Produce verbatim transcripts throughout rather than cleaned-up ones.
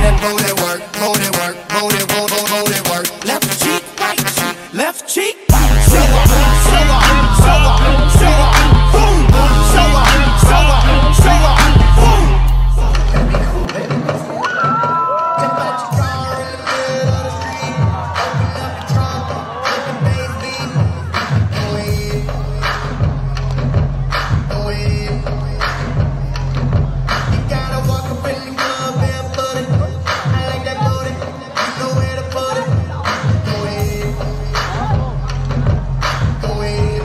that booty work, booty work, booty, booty, booty work. Left cheek, right cheek, left cheek. Show up, show up, show up, show up, boom. Show up, show up, show up, boom. Jump out your car in the middle of the street. Open up the trunk, let the bass beat. Go ahead, go ahead. You gotta walk up in the club barefooted. I like that booty, you know where to put it. Go ahead, go ahead.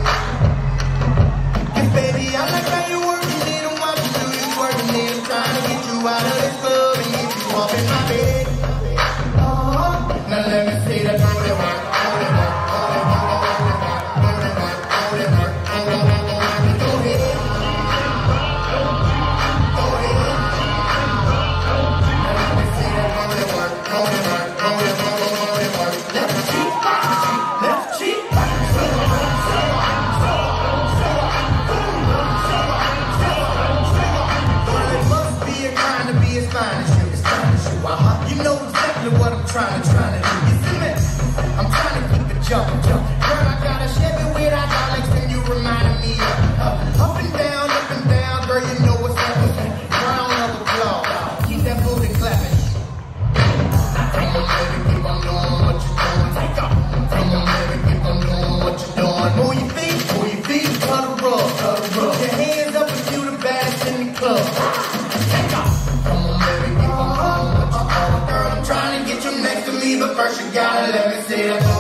Cause baby, I like how you working it and watching you, you working it. I'm trying to get you out of this club and get you up in my bed. Uh-huh. Now let me see that booty work, booty work, booty work, booty work, booty work, booty work, booty work. Go ahead, go ahead. Now let me see that booty work, booty work, booty work, booty work. Left cheek, left cheek, it must be a crime to be as fine as you, as fine as you. Uh-huh. You know exactly what I'm trying, trying to do. You see me? I'm trying to keep it jumping, jumping. Girl, I got a Chevy with hydraulics and you reminding me of uh, up and down, up and down. Girl, you know what's happening. Round of applause. Keep that booty clapping. Come on, baby, keep on doing what you're doing. Take off. Come on, baby, keep on doing what you're doing. Move your feet, move your feet, cut a rub, cut a rub. Your hands up if you the baddest in the club. Take off. Come on, baby, keep on doing what you're doing. Girl, I'm trying to get you next to me, but first you gotta let me see that.